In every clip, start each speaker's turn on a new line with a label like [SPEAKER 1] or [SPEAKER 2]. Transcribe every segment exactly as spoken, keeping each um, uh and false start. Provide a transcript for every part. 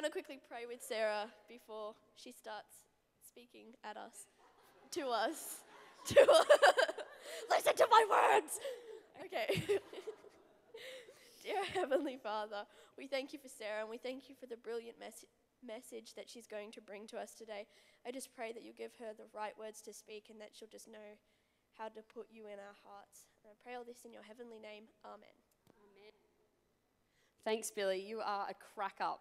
[SPEAKER 1] want to quickly pray with Sarah before she starts speaking at us, to us, to us. Listen to my words. Okay. Dear Heavenly Father, we thank you for Sarah, and we thank you for the brilliant mes- message that she's going to bring to us today. I just pray that you give her the right words to speak, and that she'll just know how to put you in our hearts. And I pray all this in your heavenly name. Amen.
[SPEAKER 2] Amen. Thanks, Billy. You are a crack up.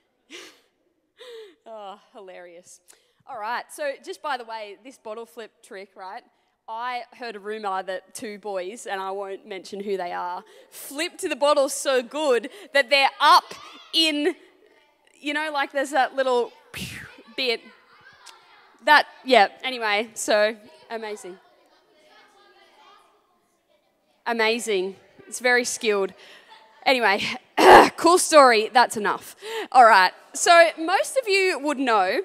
[SPEAKER 2] Oh, hilarious. All right, so just by the way, this bottle flip trick, right? I heard a rumour that two boys, and I won't mention who they are, flipped the bottle so good that they're up in, you know, like there's that little bit. That, yeah, anyway, so amazing. Amazing. It's very skilled. Anyway, cool story. That's enough. All right. So most of you would know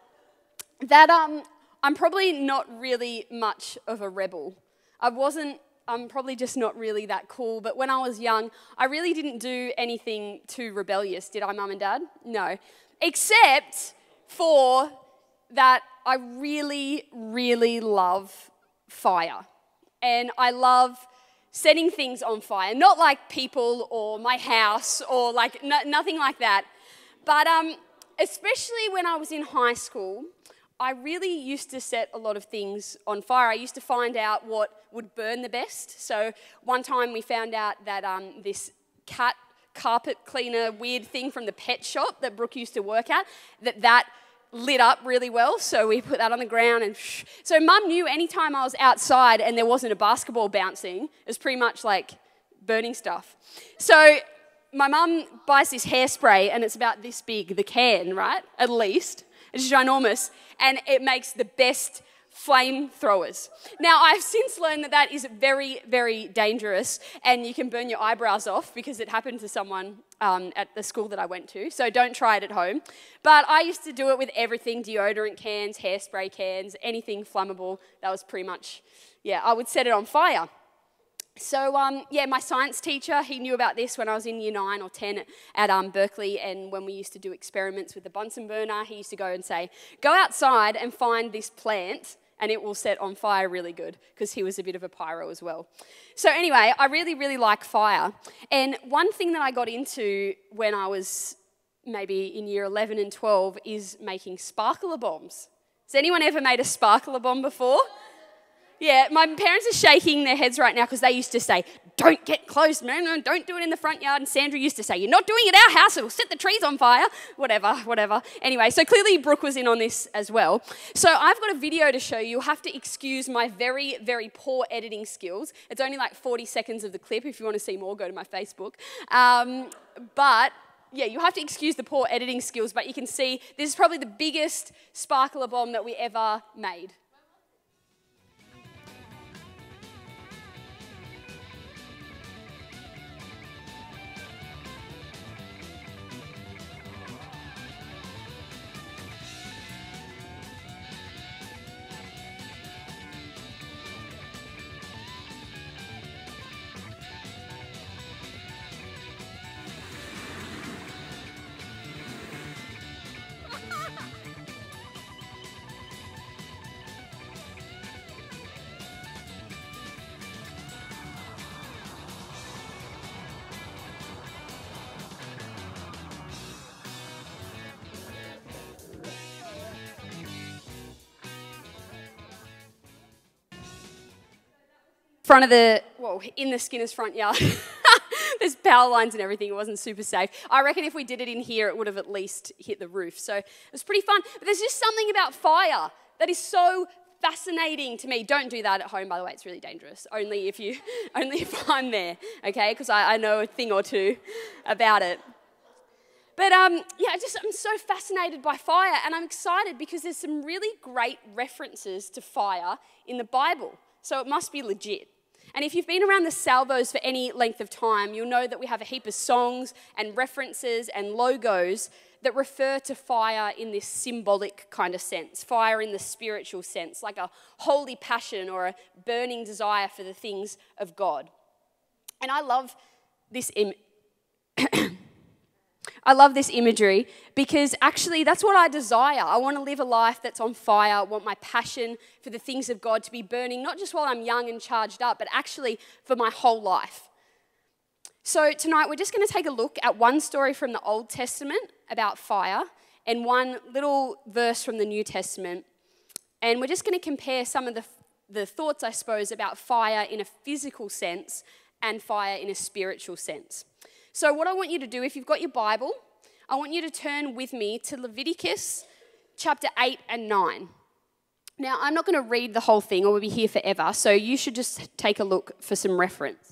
[SPEAKER 2] that um, I'm probably not really much of a rebel. I wasn't, I'm probably just not really that cool. But when I was young, I really didn't do anything too rebellious. Did I, Mum and Dad? No. Except for that I really, really love fire. And I love setting things on fire, not like people or my house or like no, nothing like that. But um, especially when I was in high school, I really used to set a lot of things on fire. I used to find out what would burn the best. So one time we found out that um, this cat carpet cleaner weird thing from the pet shop that Brooke used to work at, that that lit up really well, so we put that on the ground and shh. So Mum knew anytime I was outside and there wasn't a basketball bouncing, it was pretty much like burning stuff. So my mum buys this hairspray and it's about this big, the can, right, at least. It's ginormous, and it makes the best flamethrowers. Now, I've since learned that that is very, very dangerous, and you can burn your eyebrows off because it happened to someone um, at the school that I went to, so don't try it at home. But I used to do it with everything, deodorant cans, hairspray cans, anything flammable. That was pretty much, yeah, I would set it on fire. So, um, yeah, my science teacher, he knew about this when I was in year nine or ten at, at um, Berkeley, and when we used to do experiments with the Bunsen burner, he used to go and say, go outside and find this plant and it will set on fire really good, because he was a bit of a pyro as well. So anyway, I really, really like fire. And one thing that I got into when I was maybe in year eleven and twelve is making sparkler bombs. Has anyone ever made a sparkler bomb before? Yeah, my parents are shaking their heads right now because they used to say, don't get close, man, don't do it in the front yard. And Sandra used to say, you're not doing it at our house, it'll set the trees on fire. Whatever, whatever. Anyway, so clearly Brooke was in on this as well. So I've got a video to show you. You'll have to excuse my very, very poor editing skills. It's only like forty seconds of the clip. If you want to see more, go to my Facebook. Um, but yeah, you have to excuse the poor editing skills, but you can see this is probably the biggest sparkler bomb that we ever made. Front of the, well, in the Skinner's front yard. There's power lines and everything. It wasn't super safe. I reckon if we did it in here, it would have at least hit the roof. So it was pretty fun. But there's just something about fire that is so fascinating to me. Don't do that at home, by the way. It's really dangerous. Only if you, only if I'm there, okay? Because I, I know a thing or two about it. But um, yeah, I just I'm so fascinated by fire, and I'm excited because there's some really great references to fire in the Bible. So it must be legit. And if you've been around the Salvos for any length of time, you'll know that we have a heap of songs and references and logos that refer to fire in this symbolic kind of sense, fire in the spiritual sense, like a holy passion or a burning desire for the things of God. And I love this image. I love this imagery because actually that's what I desire. I want to live a life that's on fire. I want my passion for the things of God to be burning, not just while I'm young and charged up, but actually for my whole life. So tonight we're just going to take a look at one story from the Old Testament about fire and one little verse from the New Testament. And we're just going to compare some of the, the thoughts, I suppose, about fire in a physical sense and fire in a spiritual sense. So what I want you to do, if you've got your Bible, I want you to turn with me to Leviticus chapter eight and nine. Now, I'm not going to read the whole thing or we'll be here forever, so you should just take a look for some reference.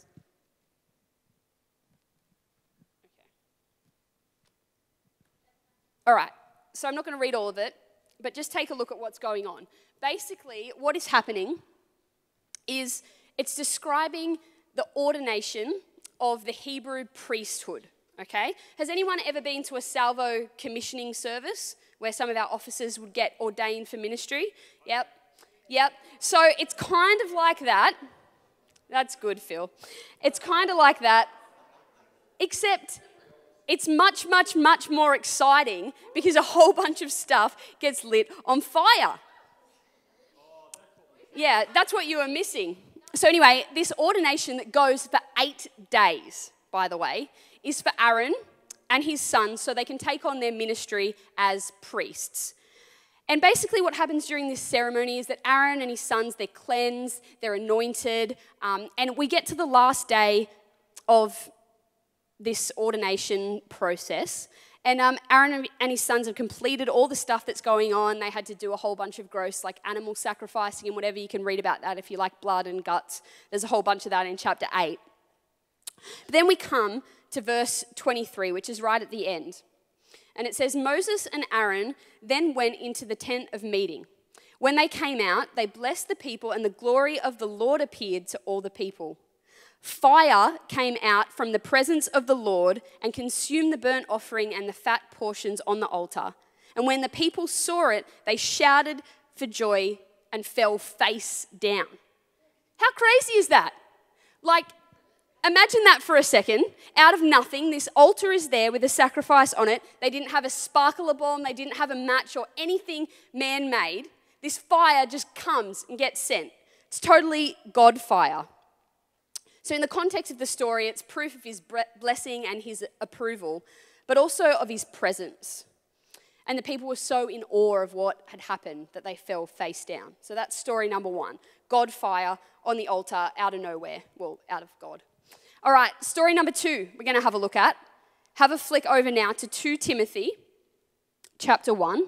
[SPEAKER 2] All right, so I'm not going to read all of it, but just take a look at what's going on. Basically, what is happening is it's describing the ordination of the Hebrew priesthood, okay? Has anyone ever been to a Salvo commissioning service where some of our officers would get ordained for ministry? Yep, yep. So it's kind of like that. That's good, Phil. It's kind of like that, except it's much, much, much more exciting because a whole bunch of stuff gets lit on fire. Yeah, that's what you were missing. So anyway, this ordination that goes for eight days, by the way, is for Aaron and his sons so they can take on their ministry as priests. And basically what happens during this ceremony is that Aaron and his sons, they're cleansed, they're anointed, um, and we get to the last day of this ordination process. And um, Aaron and his sons have completed all the stuff that's going on. They had to do a whole bunch of gross, like animal sacrificing and whatever. You can read about that if you like blood and guts. There's a whole bunch of that in chapter eight. But then we come to verse twenty-three, which is right at the end. And it says, Moses and Aaron then went into the tent of meeting. When they came out, they blessed the people, and the glory of the Lord appeared to all the people. Fire came out from the presence of the Lord and consumed the burnt offering and the fat portions on the altar. And when the people saw it, they shouted for joy and fell face down. How crazy is that? Like, imagine that for a second. Out of nothing, this altar is there with a sacrifice on it. They didn't have a sparkler bomb. They didn't have a match or anything man-made. This fire just comes and gets sent. It's totally God fire. So in the context of the story, it's proof of his blessing and his approval, but also of his presence. And the people were so in awe of what had happened that they fell face down. So that's story number one. God fire on the altar out of nowhere. Well, out of God. All right, story number two we're going to have a look at. Have a flick over now to Second Timothy chapter one.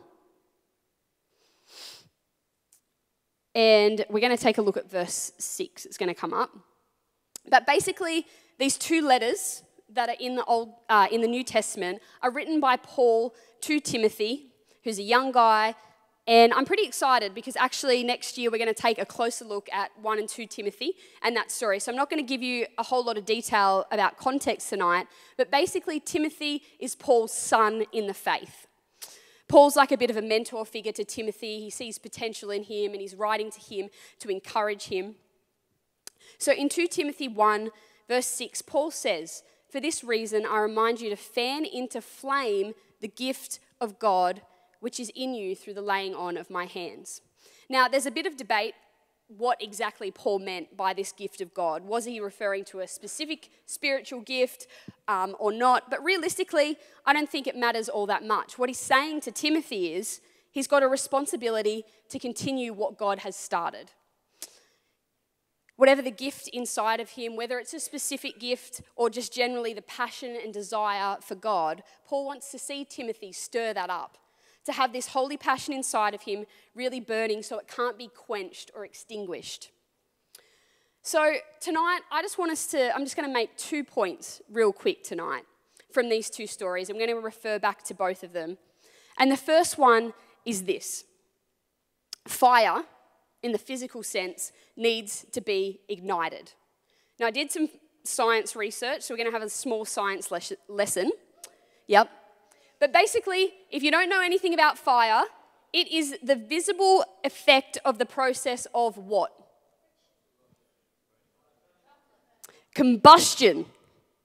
[SPEAKER 2] And we're going to take a look at verse six. It's going to come up. But basically, these two letters that are in the Old, uh, in the New Testament are written by Paul to Timothy, who's a young guy. And I'm pretty excited because actually next year we're going to take a closer look at First and Second Timothy and that story. So I'm not going to give you a whole lot of detail about context tonight, but basically Timothy is Paul's son in the faith. Paul's like a bit of a mentor figure to Timothy. He sees potential in him and he's writing to him to encourage him. So in Second Timothy one, verse six, Paul says, "For this reason I remind you to fan into flame the gift of God which is in you through the laying on of my hands." Now, there's a bit of debate what exactly Paul meant by this gift of God. Was he referring to a specific spiritual gift um, or not? But realistically, I don't think it matters all that much. What he's saying to Timothy is he's got a responsibility to continue what God has started. Whatever the gift inside of him, whether it's a specific gift or just generally the passion and desire for God, Paul wants to see Timothy stir that up, to have this holy passion inside of him really burning so it can't be quenched or extinguished. So tonight, I just want us to, I'm just going to make two points real quick tonight from these two stories. I'm going to refer back to both of them. And the first one is this. Fire, in the physical sense, needs to be ignited. Now, I did some science research, so we're going to have a small science les- lesson. Yep. But basically, if you don't know anything about fire, it is the visible effect of the process of what? Combustion.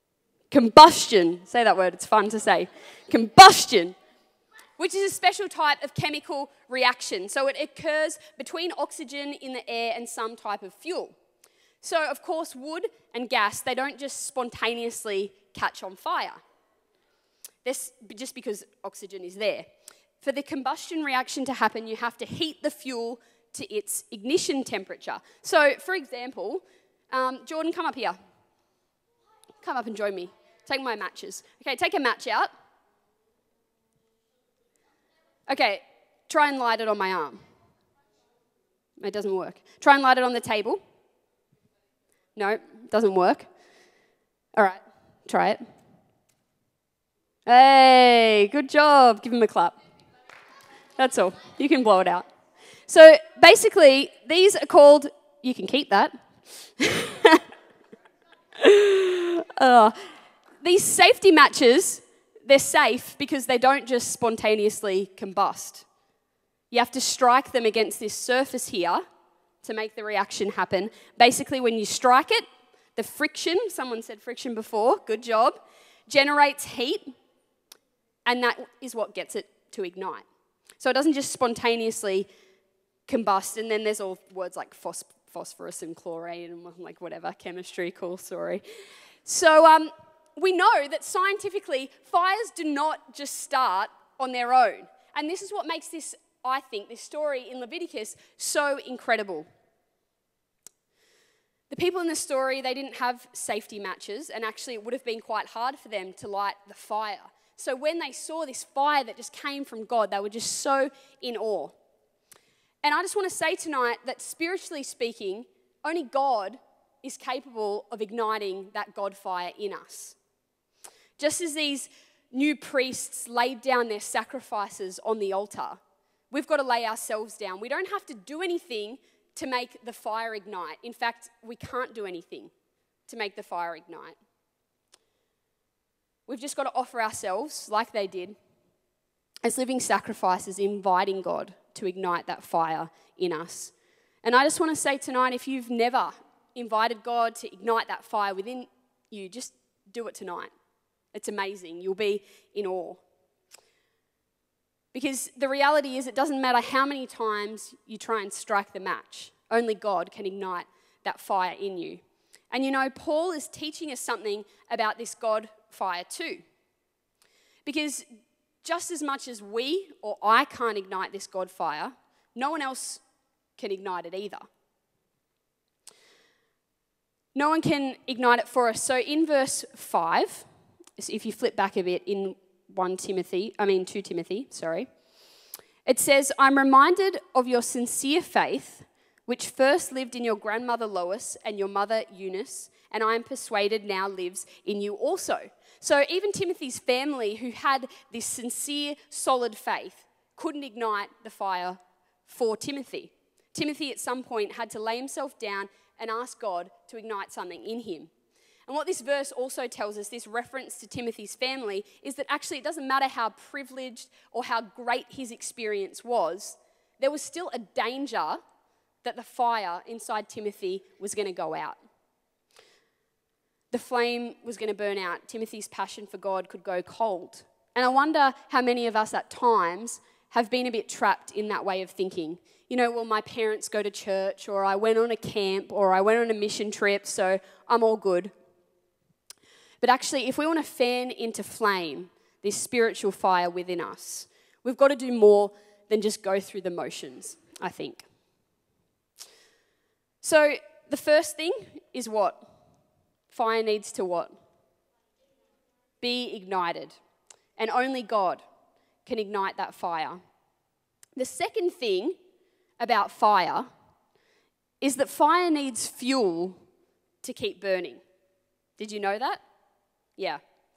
[SPEAKER 2] Combustion. Say that word, it's fun to say. Combustion, which is a special type of chemical reaction. So it occurs between oxygen in the air and some type of fuel. So, of course, wood and gas, they don't just spontaneously catch on fire. This just because oxygen is there. For the combustion reaction to happen, you have to heat the fuel to its ignition temperature. So, for example, um, Jordan, come up here. Come up and join me. Take my matches. Okay, take a match out. Okay, try and light it on my arm. It doesn't work. Try and light it on the table. No, doesn't work. All right, try it. Hey, good job. Give him a clap. That's all. You can blow it out. So basically, these are called, you can keep that. uh, these safety matches, they're safe because they don't just spontaneously combust. You have to strike them against this surface here to make the reaction happen. Basically, when you strike it, the friction, someone said friction before, good job, generates heat, and that is what gets it to ignite. So it doesn't just spontaneously combust, and then there's all words like phos- phosphorus and chlorine and like whatever, chemistry, cool story. So um, we know that scientifically, fires do not just start on their own. And this is what makes this, I think, this story in Leviticus so incredible. The people in the story, they didn't have safety matches, and actually it would have been quite hard for them to light the fire. So when they saw this fire that just came from God, they were just so in awe. And I just want to say tonight that spiritually speaking, only God is capable of igniting that God fire in us. Just as these new priests laid down their sacrifices on the altar, we've got to lay ourselves down. We don't have to do anything to make the fire ignite. In fact, we can't do anything to make the fire ignite. We've just got to offer ourselves, like they did, as living sacrifices, inviting God to ignite that fire in us. And I just want to say tonight, if you've never invited God to ignite that fire within you, just do it tonight. It's amazing. You'll be in awe. Because the reality is, it doesn't matter how many times you try and strike the match. Only God can ignite that fire in you. And you know, Paul is teaching us something about this God fire too. Because just as much as we or I can't ignite this God fire, no one else can ignite it either. No one can ignite it for us. So in verse five, so if you flip back a bit in First Timothy, I mean Second Timothy, sorry, it says, "I'm reminded of your sincere faith, which first lived in your grandmother Lois and your mother Eunice, and I am persuaded now lives in you also." So even Timothy's family, who had this sincere, solid faith, couldn't ignite the fire for Timothy. Timothy at some point had to lay himself down and ask God to ignite something in him. And what this verse also tells us, this reference to Timothy's family, is that actually it doesn't matter how privileged or how great his experience was, there was still a danger that the fire inside Timothy was going to go out. The flame was going to burn out. Timothy's passion for God could go cold. And I wonder how many of us at times have been a bit trapped in that way of thinking. You know, well, my parents go to church, or I went on a camp, or I went on a mission trip, so I'm all good. But actually, if we want to fan into flame this spiritual fire within us, we've got to do more than just go through the motions, I think. So the first thing is what? Fire needs to what? Be ignited. And only God can ignite that fire. The second thing about fire is that fire needs fuel to keep burning. Did you know that? Yeah.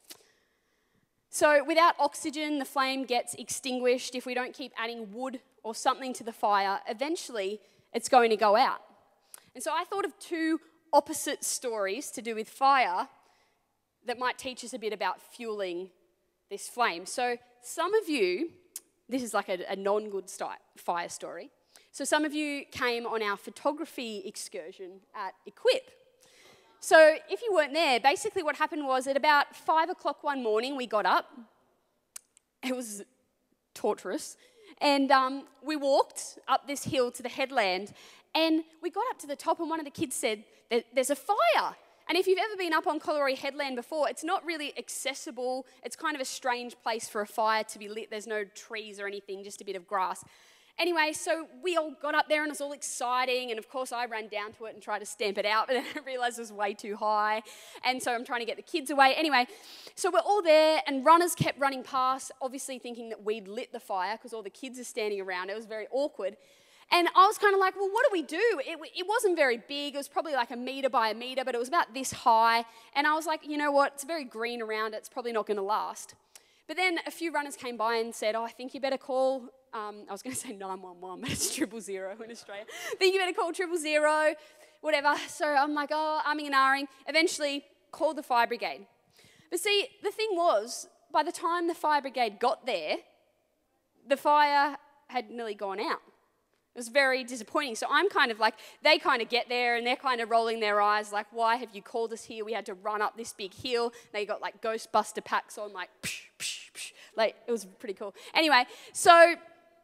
[SPEAKER 2] So without oxygen, the flame gets extinguished. If we don't keep adding wood or something to the fire, eventually it's going to go out. And so I thought of two opposite stories to do with fire that might teach us a bit about fueling this flame. So some of you, this is like a, a non-good sti- fire story. So some of you came on our photography excursion at Equip. so if you weren't there, basically what happened was at about five o'clock one morning, we got up. It was torturous. And um, we walked up this hill to the headland, and we got up to the top, and one of the kids said, there's a fire. And if you've ever been up on Collaroy Headland before, it's not really accessible. It's kind of a strange place for a fire to be lit. There's no trees or anything, just a bit of grass. Anyway, so we all got up there, and it was all exciting, and of course I ran down to it and tried to stamp it out, but then I realised it was way too high, and so I'm trying to get the kids away. Anyway, so we're all there, and runners kept running past, obviously thinking that we'd lit the fire because all the kids are standing around. It was very awkward. And I was kind of like, well, what do we do? It, it wasn't very big. It was probably like a metre by a metre, but it was about this high. And I was like, you know what? It's very green around it. It's probably not going to last. But then a few runners came by and said, oh, I think you better call, um, I was going to say nine one one, but it's triple zero in Australia. I think you better call triple zero, whatever. So I'm like, oh, umming and ahhing. Eventually called the fire brigade. But see, the thing was, by the time the fire brigade got there, the fire had nearly gone out. It was very disappointing. So I'm kind of like, they kind of get there and they're kind of rolling their eyes like, why have you called us here? We had to run up this big hill. They got like Ghostbuster packs on, like, psh, psh, psh. Like, it was pretty cool. Anyway, so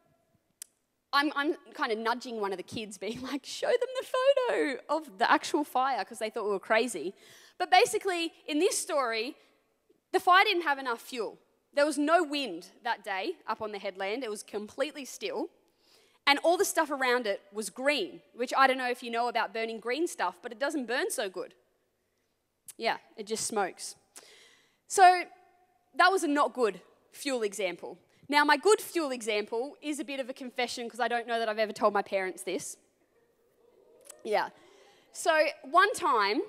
[SPEAKER 2] I'm, I'm kind of nudging one of the kids, being like, show them the photo of the actual fire, because they thought we were crazy. But basically, in this story, the fire didn't have enough fuel. There was no wind that day up on the headland. It was completely still. And all the stuff around it was green, which I don't know if you know about burning green stuff, but it doesn't burn so good. Yeah, it just smokes. So that was a not good fuel example. Now, my good fuel example is a bit of a confession, because I don't know that I've ever told my parents this. Yeah. So one time,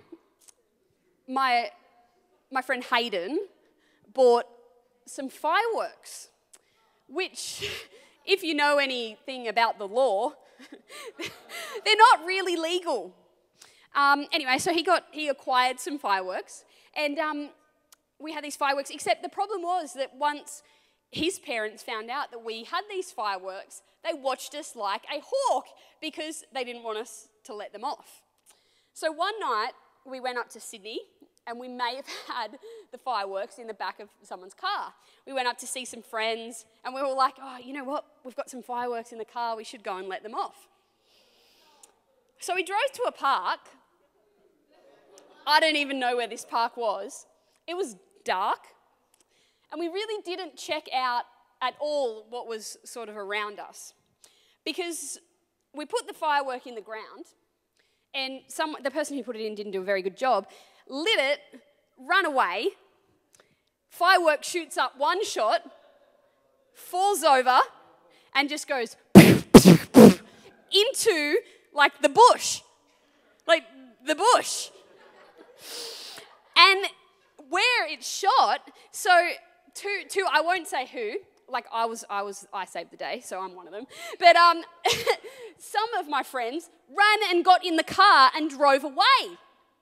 [SPEAKER 2] my, my friend Hayden bought some fireworks, which... if you know anything about the law, they're not really legal. Um, anyway, so he got he acquired some fireworks, and um, we had these fireworks, except the problem was that once his parents found out that we had these fireworks, they watched us like a hawk because they didn't want us to let them off. So one night, we went up to Sydney, and we may have had the fireworks in the back of someone's car. We went up to see some friends, and we were like, oh, you know what? We've got some fireworks in the car. We should go and let them off. So we drove to a park. I don't even know where this park was. It was dark, and we really didn't check out at all what was sort of around us, because we put the firework in the ground, and some, the person who put it in didn't do a very good job, lit it, run away, firework shoots up one shot, falls over, and just goes into, like, the bush. Like, the bush. And where it shot, so two, two, I won't say who, like I was, I was, I saved the day, so I'm one of them. But um, some of my friends ran and got in the car and drove away.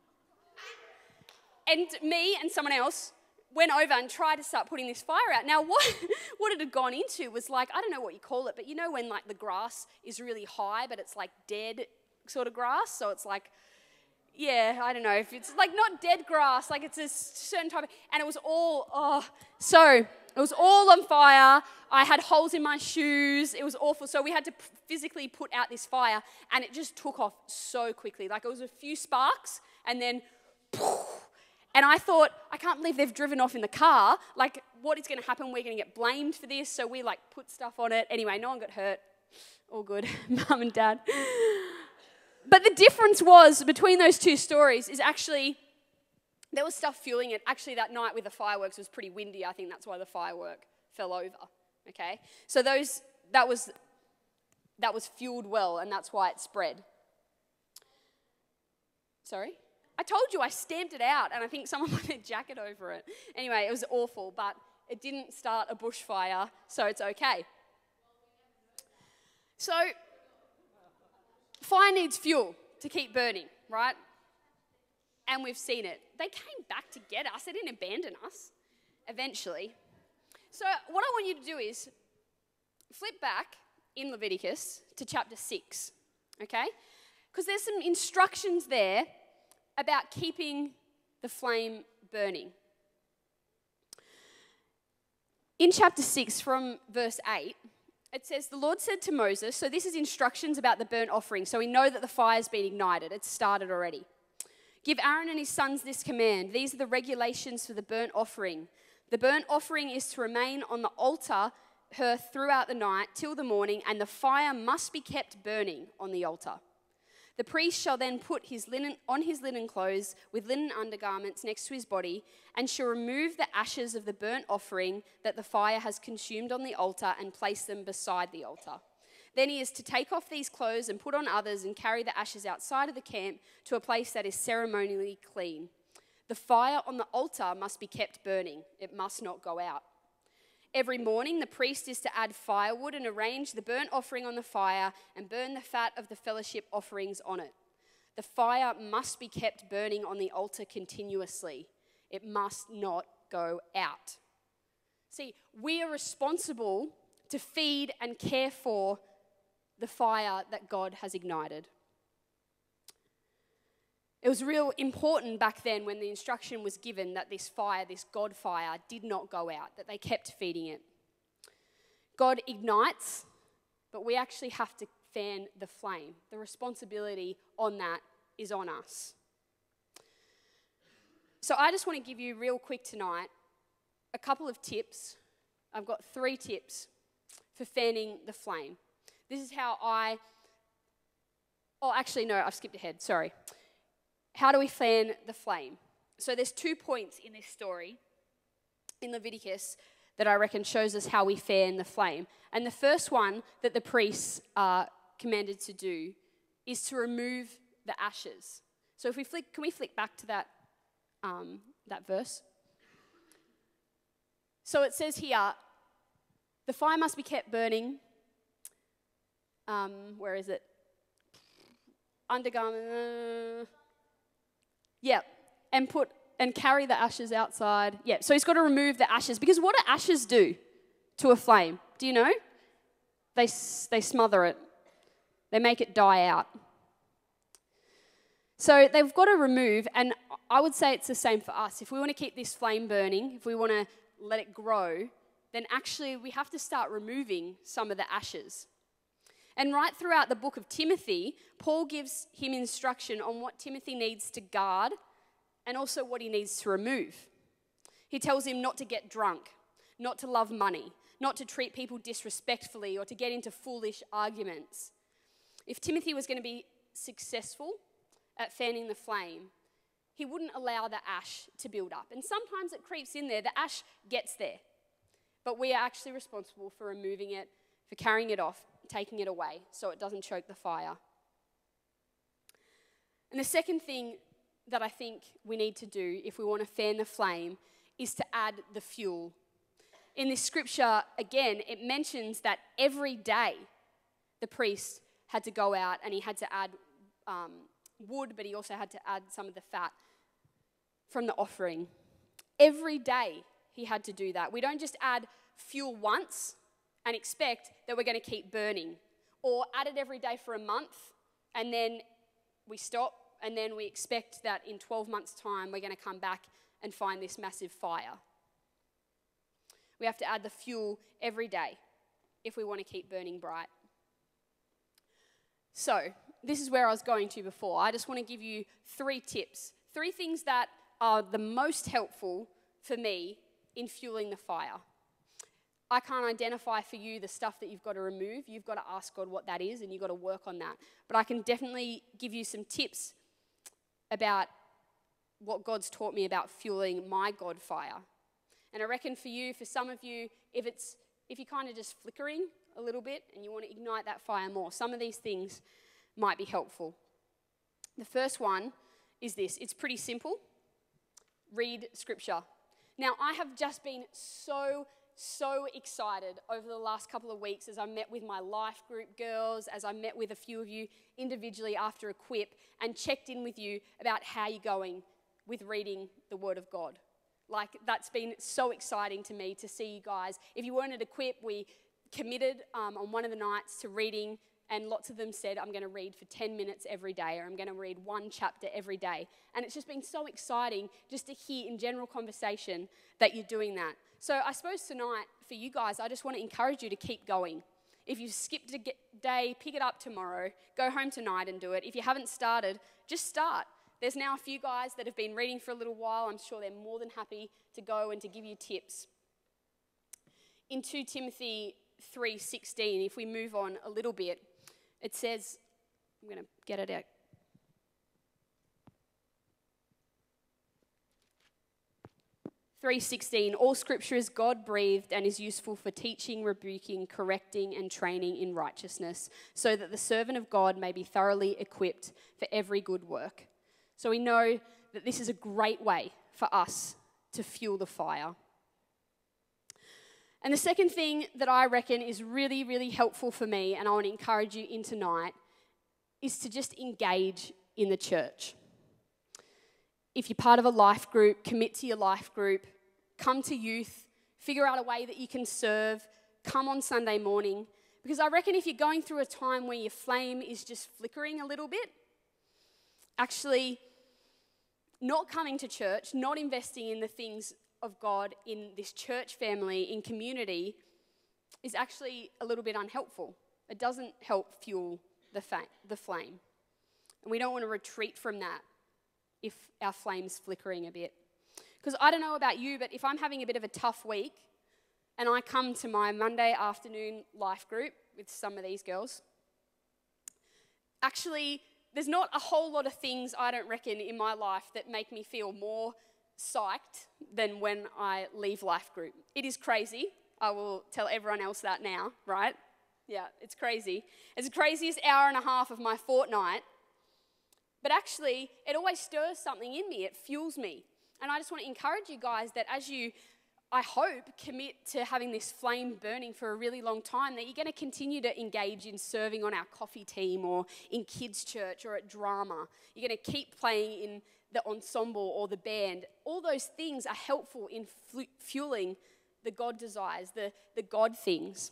[SPEAKER 2] And me and someone else went over and tried to start putting this fire out. Now, what, what it had gone into was like, I don't know what you call it, but you know when like the grass is really high, but it's like dead sort of grass, so it's like, yeah, I don't know, if it's like not dead grass, like it's a certain type of, and it was all, oh, so it was all on fire. I had holes in my shoes. It was awful. So we had to physically put out this fire, and it just took off so quickly. Like it was a few sparks, and then, and I thought, I can't believe they've driven off in the car. Like, what is going to happen? We're going to get blamed for this. So we like put stuff on it. Anyway, no one got hurt. All good, mum and dad. But the difference was between those two stories is actually there was stuff fueling it. Actually, that night with the fireworks was pretty windy. I think that's why the firework fell over. Okay, so those that was that was fueled well, and that's why it spread. Sorry, I told you I stamped it out, and I think someone put their jacket over it. Anyway, it was awful, but it didn't start a bushfire, so it's okay. So. Fire needs fuel to keep burning, right? And we've seen it. They came back to get us. They didn't abandon us, eventually. So what I want you to do is flip back in Leviticus to chapter six, okay? Because there's some instructions there about keeping the flame burning. In chapter six, from verse eight, it says, the Lord said to Moses, so this is instructions about the burnt offering, so we know that the fire's been ignited. It's started already. Give Aaron and his sons this command. These are the regulations for the burnt offering. The burnt offering is to remain on the altar hearth throughout the night till the morning, and the fire must be kept burning on the altar. The priest shall then put his linen on his linen clothes with linen undergarments next to his body, and shall remove the ashes of the burnt offering that the fire has consumed on the altar and place them beside the altar. Then he is to take off these clothes and put on others and carry the ashes outside of the camp to a place that is ceremonially clean. The fire on the altar must be kept burning. It must not go out. Every morning, the priest is to add firewood and arrange the burnt offering on the fire and burn the fat of the fellowship offerings on it. The fire must be kept burning on the altar continuously. It must not go out. See, we are responsible to feed and care for the fire that God has ignited. It was real important back then when the instruction was given that this fire, this God fire, did not go out, that they kept feeding it. God ignites, but we actually have to fan the flame. The responsibility on that is on us. So I just want to give you real quick tonight a couple of tips. I've got three tips for fanning the flame. This is how I, oh actually no, I've skipped ahead, sorry. How do we fan the flame? So there's two points in this story in Leviticus that I reckon shows us how we fan the flame. And the first one that the priests are commanded to do is to remove the ashes. So if we flick, can we flick back to that, um, that verse? So it says here, the fire must be kept burning. Um, where is it? Undergarment. Uh, Yeah, and put and carry the ashes outside. Yeah, so he's got to remove the ashes, because what do ashes do to a flame? Do you know? They they smother it. They make it die out. So they've got to remove, and I would say it's the same for us. If we want to keep this flame burning, if we want to let it grow, then actually we have to start removing some of the ashes. And right throughout the book of Timothy, Paul gives him instruction on what Timothy needs to guard and also what he needs to remove. He tells him not to get drunk, not to love money, not to treat people disrespectfully or to get into foolish arguments. If Timothy was going to be successful at fanning the flame, he wouldn't allow the ash to build up. And sometimes it creeps in there, the ash gets there. But we are actually responsible for removing it, for carrying it off, taking it away so it doesn't choke the fire. And the second thing that I think we need to do if we want to fan the flame is to add the fuel. In this scripture, again, it mentions that every day the priest had to go out and he had to add um, wood, but he also had to add some of the fat from the offering. Every day he had to do that. We don't just add fuel once and expect that we're going to keep burning, or add it every day for a month and then we stop and then we expect that in twelve months' time we're going to come back and find this massive fire. We have to add the fuel every day if we want to keep burning bright. So, this is where I was going to before. I just want to give you three tips, three things that are the most helpful for me in fueling the fire. I can't identify for you the stuff that you've got to remove. You've got to ask God what that is and you've got to work on that. But I can definitely give you some tips about what God's taught me about fueling my God fire. And I reckon for you, for some of you, if it's if you're kind of just flickering a little bit and you want to ignite that fire more, some of these things might be helpful. The first one is this. It's pretty simple. Read scripture. Now, I have just been so so excited over the last couple of weeks as I met with my life group girls, as I met with a few of you individually after Equip and checked in with you about how you're going with reading the Word of God. Like, that's been so exciting to me to see you guys. If you weren't at Equip, we committed um, on one of the nights to reading and lots of them said, I'm going to read for ten minutes every day, or I'm going to read one chapter every day. And it's just been so exciting just to hear in general conversation that you're doing that. So I suppose tonight, for you guys, I just want to encourage you to keep going. If you've skipped a day, pick it up tomorrow. Go home tonight and do it. If you haven't started, just start. There's now a few guys that have been reading for a little while. I'm sure they're more than happy to go and to give you tips. In two Timothy three sixteen, if we move on a little bit, it says, I'm going to get it out. three sixteen, all scripture is God-breathed and is useful for teaching, rebuking, correcting, and training in righteousness, so that the servant of God may be thoroughly equipped for every good work. So we know that this is a great way for us to fuel the fire. And the second thing that I reckon is really, really helpful for me, and I want to encourage you in tonight, is to just engage in the church. If you're part of a life group, commit to your life group, come to youth, figure out a way that you can serve, come on Sunday morning. Because I reckon if you're going through a time where your flame is just flickering a little bit, actually not coming to church, not investing in the things of God in this church family, in community, is actually a little bit unhelpful. It doesn't help fuel the, fa- the flame. And we don't want to retreat from that if our flame's flickering a bit. Because I don't know about you, but if I'm having a bit of a tough week and I come to my Monday afternoon life group with some of these girls, actually, there's not a whole lot of things, I don't reckon, in my life that make me feel more psyched than when I leave life group. It is crazy. I will tell everyone else that now, right? Yeah, it's crazy. It's the craziest hour and a half of my fortnight. But actually, it always stirs something in me. It fuels me. And I just want to encourage you guys that as you, I hope, commit to having this flame burning for a really long time, that you're going to continue to engage in serving on our coffee team or in kids' church or at drama. You're going to keep playing in the ensemble or the band. All those things are helpful in fu- fueling the God desires, the, the God things.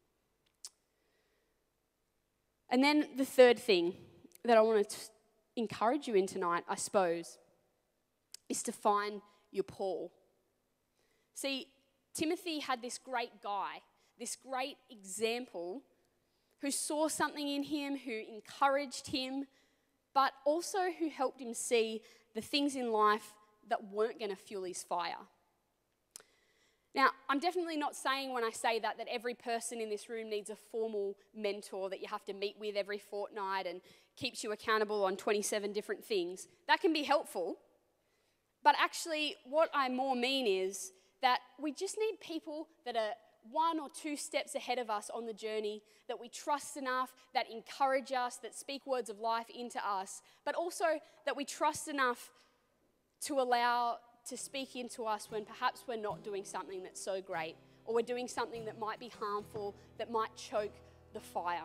[SPEAKER 2] And then the third thing that I want to encourage you in tonight, I suppose, is to find your Paul. See, Timothy had this great guy, this great example who saw something in him, who encouraged him, but also who helped him see the things in life that weren't going to fuel his fire. Now, I'm definitely not saying when I say that that every person in this room needs a formal mentor that you have to meet with every fortnight and keeps you accountable on twenty-seven different things. That can be helpful. But actually, what I more mean is that we just need people that are one or two steps ahead of us on the journey, that we trust enough, that encourage us, that speak words of life into us, but also that we trust enough to allow to speak into us when perhaps we're not doing something that's so great, or we're doing something that might be harmful, that might choke the fire.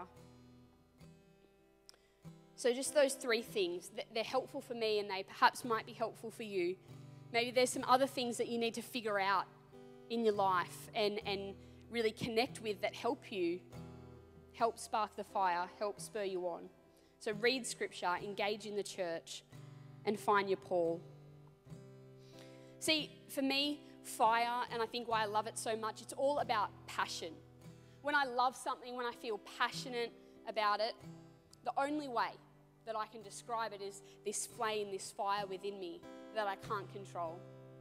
[SPEAKER 2] So just those three things, they're helpful for me and they perhaps might be helpful for you. Maybe there's some other things that you need to figure out in your life and, and really connect with that help you, help spark the fire, help spur you on. So read scripture, engage in the church, and find your Paul. See, for me, fire, and I think why I love it so much, it's all about passion. When I love something, when I feel passionate about it, the only way that I can describe it is this flame, this fire within me that I can't control.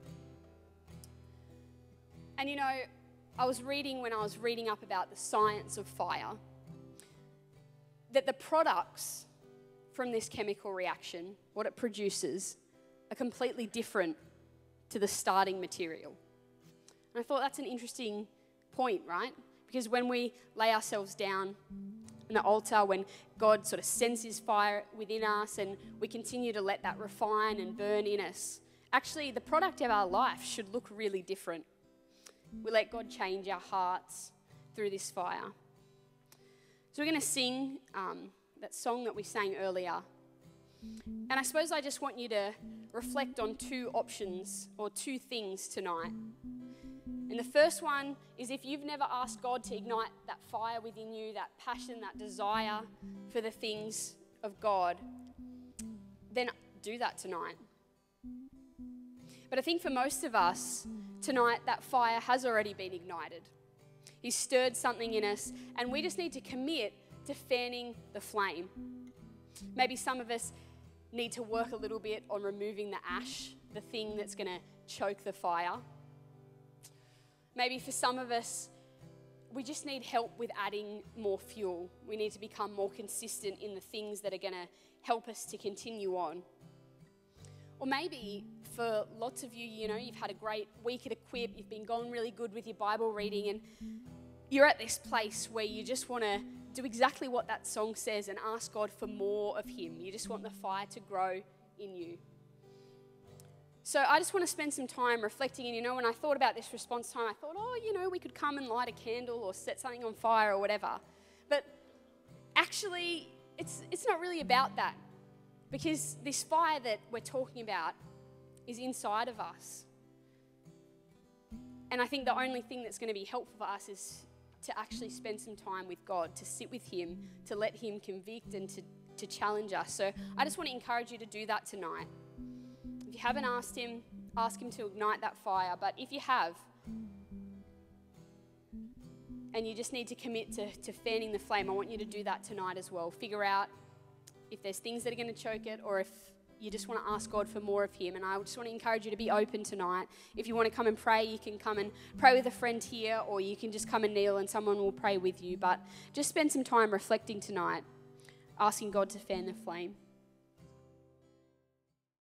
[SPEAKER 2] And you know, I was reading when I was reading up about the science of fire, that the products from this chemical reaction, what it produces, are completely different to the starting material. And I thought that's an interesting point, right? Because when we lay ourselves down in the altar, when God sort of sends his fire within us and we continue to let that refine and burn in us, actually the product of our life should look really different. We let God change our hearts through this fire. So we're going to sing um, that song that we sang earlier. And I suppose I just want you to reflect on two options or two things tonight. And the first one is if you've never asked God to ignite that fire within you, that passion, that desire for the things of God, then do that tonight. But I think for most of us, tonight that fire has already been ignited. He's stirred something in us, and we just need to commit to fanning the flame. Maybe some of us need to work a little bit on removing the ash, the thing that's going to choke the fire. Maybe for some of us, we just need help with adding more fuel. We need to become more consistent in the things that are going to help us to continue on. Or maybe for lots of you, you know, you've had a great week at Equip, you've been going really good with your Bible reading, and you're at this place where you just want to do exactly what that song says and ask God for more of Him. You just want the fire to grow in you. So I just want to spend some time reflecting, and you know, when I thought about this response time, I thought, oh, you know, we could come and light a candle or set something on fire or whatever. But actually, it's it's not really about that. Because this fire that we're talking about is inside of us. And I think the only thing that's going to be helpful for us is to actually spend some time with God, to sit with Him, to let Him convict and to, to challenge us. So I just want to encourage you to do that tonight. If you haven't asked Him, ask Him to ignite that fire. But if you have, and you just need to commit to, to fanning the flame, I want you to do that tonight as well. Figure out if there's things that are going to choke it, or if you just want to ask God for more of Him. And I just want to encourage you to be open tonight. If you want to come and pray, you can come and pray with a friend here, or you can just come and kneel and someone will pray with you. But just spend some time reflecting tonight, asking God to fan the flame.